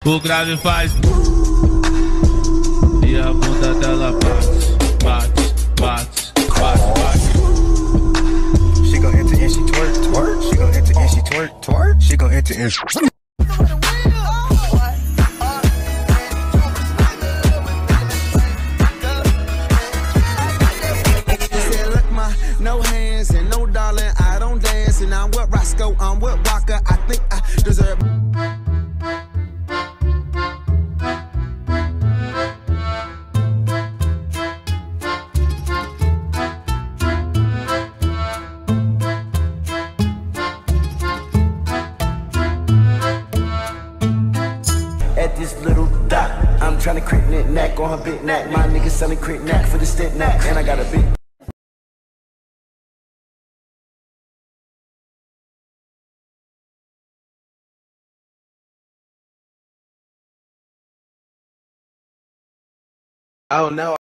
O grave faz e a bunda dela bate, bate, bate, bate, bate. She gon' enter and she twerk, twerk. She gon' enter and she twerk, twerk. She gon' enter and she... No hands and no darling, I don't dance. And I'm with Roscoe, I'm with Walker. I think I deserve. At this little dot, I'm tryna crit knack on her big neck. My niggas selling crit knack for the stick knack, and I got a big. I don't know.